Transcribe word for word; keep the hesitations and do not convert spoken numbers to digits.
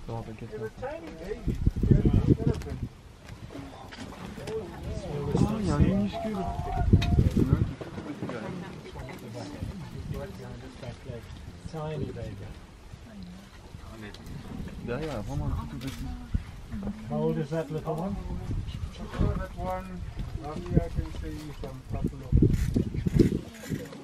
Oh, t'inquiète pas. Oh, il y a un minuscule. Tiny baby. Derrière, vraiment un tout petit. How old is that little one? That one, up here I can see some couple of